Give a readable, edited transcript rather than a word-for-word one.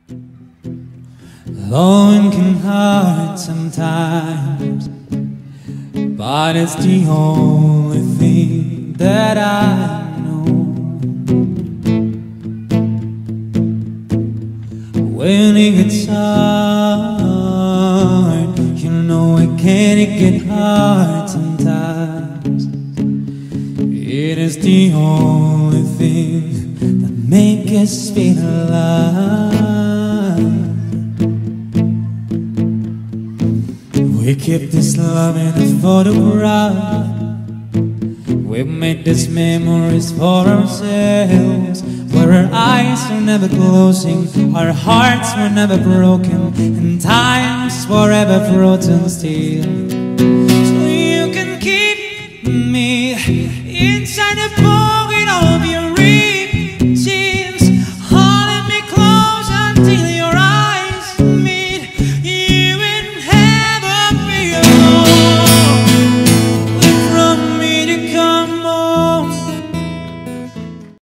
Love can hurt sometimes, but it's the only thing that I know. When it gets hard, you know it can get hard sometimes. It is the only thing that makes us feel alive. We keep this love in a photograph. We made these memories for ourselves, where our eyes were never closing, our hearts were never broken, and time's forever frozen still. So you can keep me inside a box.